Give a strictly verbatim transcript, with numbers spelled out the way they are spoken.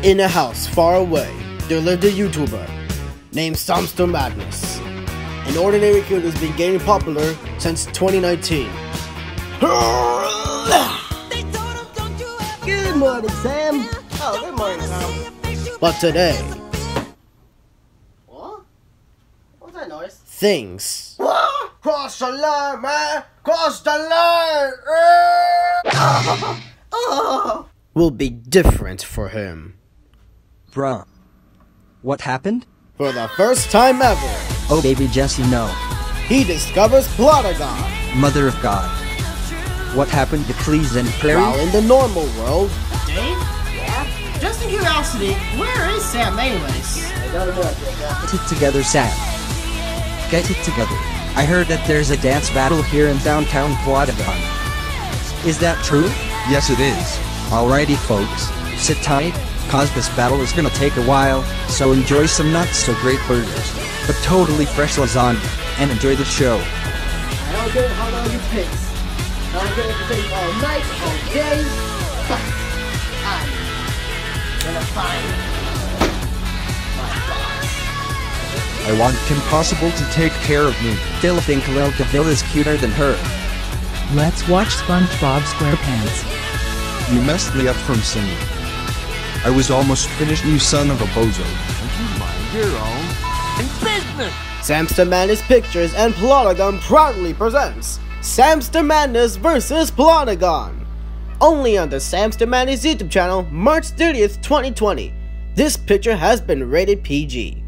In a house far away, there lived a YouTuber named Samster Madness. An ordinary kid who's been gaining popular since twenty nineteen. Good morning, Sam. Oh, good morning, Sam. But today, What? What's that noise? things What? Cross the line, man! Cross the line! Oh. will be different for him. Bruh. What happened? For the first time ever, Oh baby Jesse, no. he discovers Plotagon. Mother of God. What happened to Please and Prairie? While in the normal world, Dave? Yeah? Just in curiosity, where is Sam anyways? I don't know, Get it together, Sam. Get it together. I heard that there's a dance battle here in downtown Plotagon. Is that true? Yes, it is. Alrighty folks, sit tight, cause this battle is gonna take a while, so enjoy some not so great burgers, but totally fresh lasagna, and enjoy the show. I don't care how long it takes. I don't care if it takes all night, all day. But I'm gonna find my boss. I want Kim Possible to take care of me. Still think Lil Deville is cuter than her. Let's watch SpongeBob SquarePants. You messed me up from singing. I was almost finished, you son of a bozo. You mind your own business. Samster Madness Pictures and Plotagon proudly presents Samster Madness versus. Plotagon. Only on the Samster Madness YouTube channel, March thirtieth, twenty twenty. This picture has been rated P G.